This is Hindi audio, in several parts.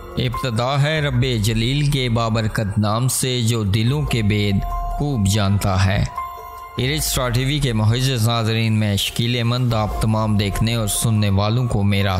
इब्तदा है रब्बे जलील के बाबरकत नाम से जो दिलों के भेद खूब जानता है। इरिज स्टार टीवी के मुअज़्ज़ज़ नाज़रीन में शकील-ए-मंद आप तमाम देखने और सुनने वालों को मेरा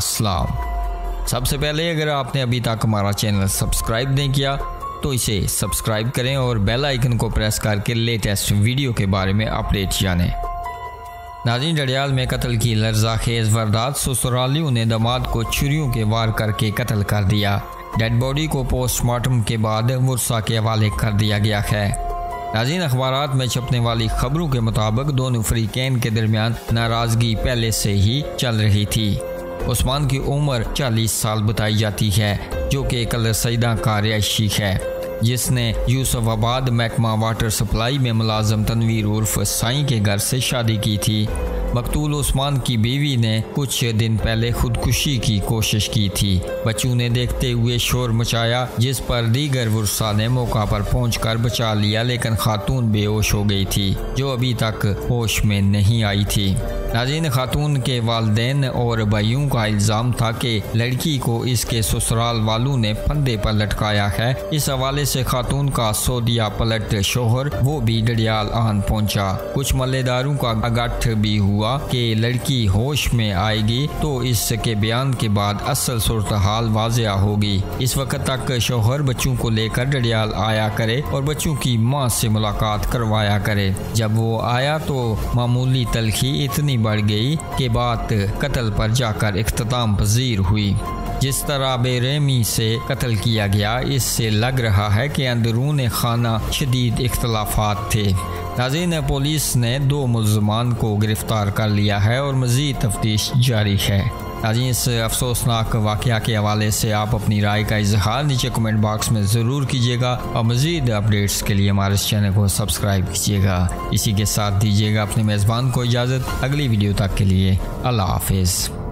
सलाम। सबसे पहले अगर आपने अभी तक हमारा चैनल सब्सक्राइब नहीं किया तो इसे सब्सक्राइब करें और बेल आइकन को प्रेस करके लेटेस्ट वीडियो के बारे में अपडेट जानें। नाज़रीन, डडियाल में कत्ल की लर्ज़ाखेज़ वारदात, ससुरालियों ने दामाद को छुरियों के वार करके कत्ल कर दिया। डेड बॉडी को पोस्टमार्टम के बाद वर्सा के हवाले कर दिया गया है। नाज़रीन, अखबारात में छपने वाली खबरों के मुताबिक दोनों फरीकैन के दरमियान नाराज़गी पहले से ही चल रही थी। उस्मान की उम्र 40 साल बताई जाती है, जो कि एक अलसईदा का रिहायशी है, जिसने यूसुफाबाद महकमा वाटर सप्लाई में मुलाजम तनवीर उर्फ साईं के घर से शादी की थी। मकतूल उस्मान की बीवी ने कुछ दिन पहले खुदकुशी की कोशिश की थी। बच्चों ने देखते हुए शोर मचाया, जिस पर दीगर वर्सा ने मौका पर पहुंचकर बचा लिया, लेकिन खातून बेहोश हो गई थी, जो अभी तक होश में नहीं आई थी। नाज़रीन, खातून के वालिदैन और भाइयों का इल्ज़ाम था कि लड़की को इसके ससुराल वालों ने फंदे पर लटकाया है। इस हवाले से खातून का सऊदिया पलट शोहर वो भी डडियाल आन पहुंचा। कुछ मल्लेदारों का गठ भी हुआ कि लड़की होश में आएगी तो इसके बयान के बाद असल सूरत हाल वाज़ेह होगी। इस वक्त तक शोहर बच्चों को लेकर डडियाल आया करे और बच्चों की माँ से मुलाकात करवाया करे। जब वो आया तो मामूली तलखी इतनी बढ़ गई कि बात कत्ल पर जाकर इख्तिताम पजीर हुई। जिस तरह बेरहमी से कत्ल किया गया, इससे लग रहा है कि अंदरून खाना शदीद इख्तलाफात थे। नाज़रीन, पुलिस ने 2 मुल्ज़मान को गिरफ्तार कर लिया है और मज़ीद तफ्तीश जारी है। नाज़रीन, इस अफसोसनाक वाक़या के हवाले से आप अपनी राय का इजहार नीचे कमेंट बॉक्स में ज़रूर कीजिएगा और मज़ीद अपडेट्स के लिए हमारे इस चैनल को सब्सक्राइब कीजिएगा। इसी के साथ दीजिएगा अपने मेज़बान को इजाज़त। अगली वीडियो तक के लिए अल्लाह हाफ़िज़।